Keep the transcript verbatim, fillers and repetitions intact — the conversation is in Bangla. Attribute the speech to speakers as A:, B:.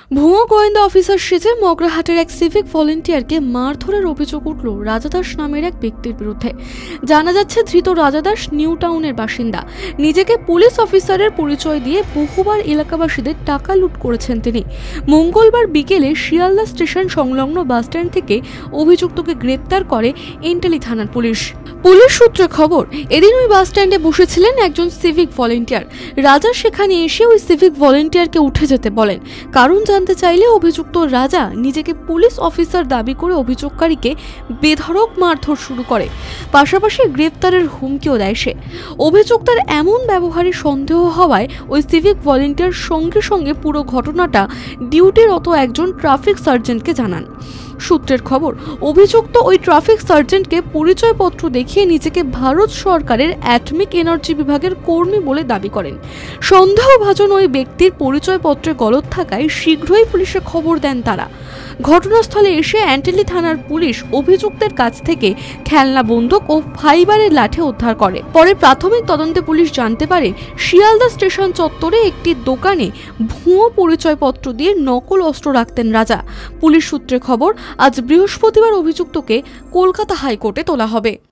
A: ভুয়ো গোয়েন্দা অফিসার সেজে মগরাহাটের এক সিভিক ভলেন্টিয়ারকে মারধরের অভিযোগ উঠল রাজা দাস নামের এক ব্যক্তির বিরুদ্ধে। জানা যাচ্ছে, ধৃত রাজা দাস নিউ টাউনের বাসিন্দা। নিজেকে পুলিশ অফিসারের পরিচয় দিয়ে বহুবার এলাকাবাসীদের টাকা লুট করেছেন তিনি। মঙ্গলবার বিকেলে শিয়ালদা স্টেশন সংলগ্ন বাসস্ট্যান্ড থেকে অভিযুক্তকে গ্রেপ্তার করে এন্টালি থানার পুলিশ। পুলিশ সূত্রে খবর, এদিন ওই বাসস্ট্যান্ডে বসেছিলেন একজন সিভিক ভলেন্টিয়ার। রাজা সেখানে এসে ওই সিভিক ভলেন্টিয়ারকে উঠে যেতে বলেন। কারণ জানতে চাইলে অভিযুক্ত রাজা নিজেকে পুলিশ অফিসার দাবি করে অভিযোগকারীকে বেধড়ক মারধর শুরু করে, পাশাপাশি গ্রেপ্তারের হুমকিও দেয় সে। অভিযুক্তের এমন ব্যবহারে সন্দেহ হওয়ায় ওই সিভিক ভলেন্টিয়ার সঙ্গে সঙ্গে পুরো ঘটনাটা ডিউটিরত একজন ট্রাফিক সার্জেন্টকে জানান। সূত্রের খবর, অভিযুক্ত ওই ট্রাফিক সার্জেন্টকে পরিচয়পত্র দেখিয়ে নিজেকে ভারত সরকারের অ্যাটমিক এনার্জি বিভাগের কর্মী বলে দাবি করেন। সন্দেহভাজন ওই ব্যক্তির পরিচয়পত্রে গলদ থাকায় শীঘ্রই পুলিশে খবর দেন তারা। ঘটনাস্থলে এসে এন্টালি থানার পুলিশ অভিযুক্তের কাছ থেকে খেলনা বন্দুক ও ফাইবারের লাঠি উদ্ধার করে। পরে প্রাথমিক তদন্তে পুলিশ জানতে পারে, শিয়ালদা স্টেশন চত্বরে একটি দোকানে ভুয়ো পরিচয়পত্র দিয়ে নকল অস্ত্র রাখতেন রাজা। পুলিশ সূত্রে খবর, আজ বৃহস্পতিবার অভিযুক্তকে কলকাতা হাইকোর্টে তোলা হবে।